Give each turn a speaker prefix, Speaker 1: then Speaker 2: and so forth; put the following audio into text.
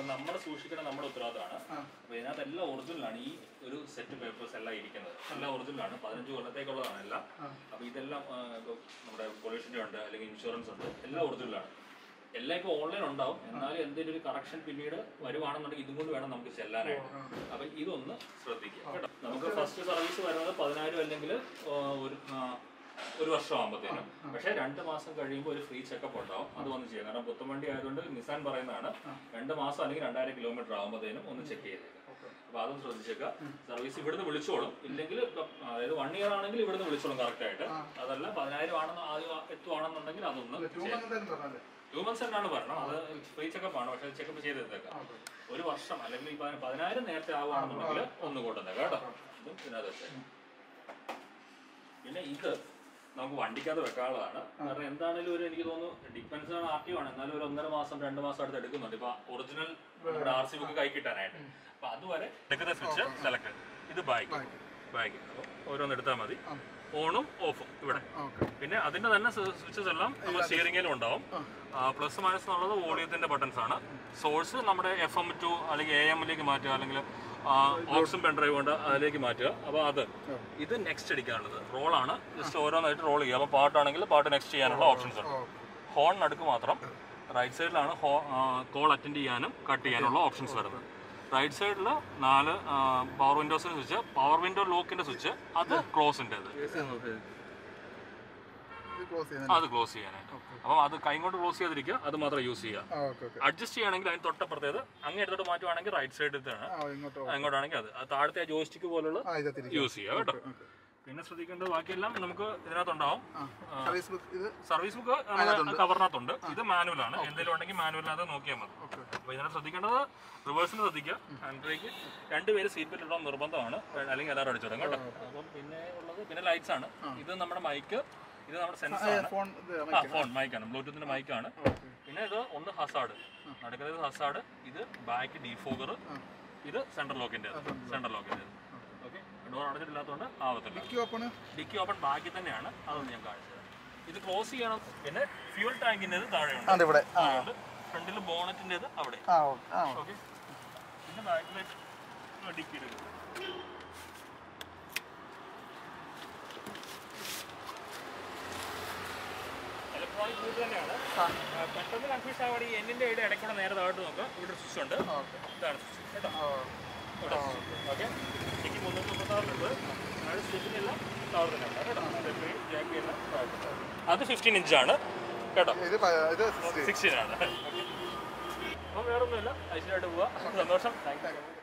Speaker 1: നമ്മൾ സൂക്ഷിക്കണം, നമ്മുടെ ഉത്തരവാദിത്തമാണ്. അപ്പോൾ ഇതിനകത്ത് എല്ലാം ഒറിജിനലാണ്. ഈ ഒരു സെറ്റ് പേപ്പേഴ്സ് എല്ലാം ഇരിക്കുന്നത് എല്ലാം ഒറിജിനലാണ്. 15 കൊല്ലത്തേക്കുള്ളതാണ് എല്ലാം. അപ്പോൾ ഇതെല്ലാം നമ്മുടെ പൊല്യൂഷൻ്റെ ഉണ്ട്, അല്ലെങ്കിൽ ഇൻഷുറൻസ് ഉണ്ട്, എല്ലാം ഒറിജിനലാണ്. എല്ലാം ഇപ്പോൾ ഓൺലൈൻ ഉണ്ടാവും. എന്നാലും എന്തെങ്കിലും ഒരു കറക്ഷൻ പിന്നീട് വരുവാണെന്നുണ്ടെങ്കിൽ ഇതും കൊണ്ട് വേണം നമുക്ക് ചെല്ലാനായിട്ട്. അപ്പം ഇതൊന്ന് ശ്രദ്ധിക്കുക കേട്ടോ. നമുക്ക് ഫസ്റ്റ് സർവീസ് വരുന്നത് 10,000 അല്ലെങ്കിൽ ഒരു വർഷം ആകുമ്പോഴത്തേനും. പക്ഷേ 2 മാസം കഴിയുമ്പോൾ ഒരു ഫ്രീ ചെക്കപ്പ് ഉണ്ടാവും. അത് വന്ന് ചെയ്യാം. കാരണം പുത്തൻ വണ്ടി ആയതുകൊണ്ട് നിസാൻ പറയുന്നതാണ് 2 മാസം അല്ലെങ്കിൽ 2000 കിലോമീറ്റർ ആകുമ്പോഴത്തേനും ഒന്ന് ചെക്ക് ചെയ്തേക്കാം. അപ്പോൾ അതും ശ്രദ്ധിച്ചേക്കുക. സർവീസ് ഇവിടുന്ന് വിളിച്ചോളും. ഇല്ലെങ്കിൽ അതായത് 1 ഇയർ ആണെങ്കിൽ ഇവിടുന്ന് വിളിച്ചോളും കറക്റ്റായിട്ട്. അതല്ല 10,000 ആണെന്ന് ആദ്യം എത്തുവാണെന്നുണ്ടെങ്കിൽ അതൊന്ന് ഹ്യൂമൻ സെന്ററാണ് പറഞ്ഞത്. അത് ഫ്രീ ചെക്കപ്പ് ആണ്. പക്ഷേ ചെക്കപ്പ് ചെയ്തെടുത്തേക്കാം. ഒരു വർഷം അല്ലെങ്കിൽ 10,000 നേരത്തെ ആവുകയാണെന്നുണ്ടെങ്കിൽ ഒന്ന് കൊണ്ടുവന്നേക്കാം കേട്ടോ. ഇതും ഇതിനകത്ത് വെച്ചേക്കാം. പിന്നെ ഇത് നമുക്ക് വണ്ടിക്കകത്ത് വെക്കാനുള്ളതാണ്. കാരണം എന്താണെങ്കിലും ഒരു എനിക്ക് തോന്നുന്നു ഡിപ്പെൻസ് ആണ് ആക്റ്റീവ് ആണ്. എന്നാലും ഒരു 1.5 മാസം 2 മാസം അടുത്ത് എടുക്കുന്നുണ്ട്. ഇപ്പൊ ഒറിജിനൽ നമ്മുടെ RC ബുക്ക് കൈ കിട്ടാനായിട്ട്. അപ്പൊ അതുവരെ എടുക്കുന്ന സ്വിച്ച് സെലക്ട്. ഇത് ബാഗ് അപ്പോൾ ഓരോന്ന് എടുത്താൽ മതി. ഓണും ഓഫും ഇവിടെ. പിന്നെ അതിന്റെ തന്നെ സ്വിച്ചസ് എല്ലാം നമ്മുടെ സ്റ്റിയറിംഗിലും ഉണ്ടാവും. പ്ലസ് മൈനസ് എന്നുള്ളത് വോളിയത്തിന്റെ ബട്ടൺസ് ആണ്. സോഴ്സ് നമ്മുടെ FM to അല്ലെങ്കിൽ AM മാറ്റുക, അല്ലെങ്കിൽ ഓക്സും പെൻഡ്രൈവ് കൊണ്ട് അതിലേക്ക് മാറ്റുക. അപ്പോൾ അത് ഇത് നെക്സ്റ്റ് അടിക്കാനുള്ളത് റോളാണ്. ജസ്റ്റ് ഓരോന്നായിട്ട് റോൾ ചെയ്യുക. അപ്പോൾ പാട്ടാണെങ്കിൽ പാട്ട് നെക്സ്റ്റ് ചെയ്യാനുള്ള ഓപ്ഷൻസ് ഉണ്ട്. ഹോൺ നടുക്ക് മാത്രം. റൈറ്റ് സൈഡിലാണ് കോൾ അറ്റൻഡ് ചെയ്യാനും കട്ട് ചെയ്യാനുള്ള ഓപ്ഷൻസ് വരുന്നത്. റൈറ്റ് സൈഡിൽ 4 പവർ വിൻഡോസിന്റെ സ്വിച്ച്, പവർ വിൻഡോ ലോക്കിന്റെ സ്വിച്ച്, അത് ക്ലോസിന്റെ അത് ക്ലോസ് ചെയ്യാനായിട്ട്. അപ്പം അത് കൈ കൊണ്ട് ക്ലോസ് ചെയ്തിരിക്കുക, അത് മാത്രം യൂസ് ചെയ്യുക. അഡ്ജസ്റ്റ് ചെയ്യുകയാണെങ്കിൽ അതിന് തൊട്ടപ്പുറത്തേത് അങ്ങ് എടുത്തോട്ട് മാറ്റുവാണെങ്കിൽ റൈറ്റ് സൈഡിലാണ്, അങ്ങോട്ടാണെങ്കിൽ അത് താഴത്തെ ജോയിസ്റ്റിക്ക് പോലുള്ള യൂസ് ചെയ്യുക കേട്ടോ. പിന്നെ ശ്രദ്ധിക്കേണ്ടത് ബാക്കിയെല്ലാം നമുക്ക് ഇതിനകത്തുണ്ടാവും. Service book കവറിനകത്തുണ്ട്. ഇത് മാനുവലാണ്. എന്തെങ്കിലും ഉണ്ടെങ്കിൽ മാനുവലിനകത്ത് നോക്കിയാൽ മതി. അപ്പോൾ ഇതിനകത്ത് ശ്രദ്ധിക്കേണ്ടത് റിവേഴ്സിന് ശ്രദ്ധിക്കുക. ഹാൻഡ് ബ്രേക്ക് 2 പേര് സീറ്റ് ബെൽറ്റ് ഇടാൻ നിർബന്ധമാണ്, അല്ലെങ്കിൽ എല്ലാവരും അടിച്ചു തുടങ്ങും കേട്ടോ. അപ്പം പിന്നെ ലൈറ്റ്സ് ആണ്. ഇത് നമ്മുടെ മൈക്ക്, ഇത് നമ്മുടെ സെൻസറാണ്. ഫോൺ മൈക്കാണ്, ബ്ലൂടൂത്തിന്റെ മൈക്കാണ്. പിന്നെ ഇത് ഒന്ന് ഹസാർഡ്, നടക്കുന്നത് ഹസാർഡ്. ഇത് ബാക്ക് ഡീഫോഗർ. ഇത് സെൻട്രൽ ലോക്കിന്റെ ഓക്കെ. ഡോർ അടച്ചിട്ടില്ലാത്തതുകൊണ്ട് ആവത്തില്ല. ഡിക്കി ഓപ്പൺ ബാക്കി തന്നെയാണ്. അതൊന്ന് ഞാൻ കാണിച്ചു തരാം. ഇത് ക്ലോസ് ചെയ്യണം. പിന്നെ ഫ്യൂൽ ടാങ്കിന്റെ താഴെയുണ്ട്. ഫ്രണ്ടിൽ ബോണറ്റിന്റെ അവിടെ. ഓക്കെ. പിന്നെ ബാക്കിലേക്ക് ഡിക്കി എടുക്കും. ഇലക്ട്രോണിക് ബൂട്ട് തന്നെയാണ്. പെട്ടെന്ന് കൺഫ്യൂഷൻ ആവുകയാണ്. ഈ എന്നിന്റെ ഇടയ്ക്കൂടെ നേരെ താഴോട്ട് നോക്കുക. ഇവിടെ സ്വിച്ച് ഉണ്ട്. ഇതാണ് സ്വിച്ച് കേട്ടോ. ഓക്കെ. എനിക്ക് 336 സ്റ്റിച്ചിനെല്ലാം താഴെ തന്നെ ഉണ്ട് കേട്ടോ. അത് 15 ഇഞ്ചാണ് കേട്ടോ. 16 ആണ്. അപ്പം വേറൊന്നുമില്ല. ഐശ്വര്യമായിട്ട് പോവാ. സന്തോഷം. Thank U.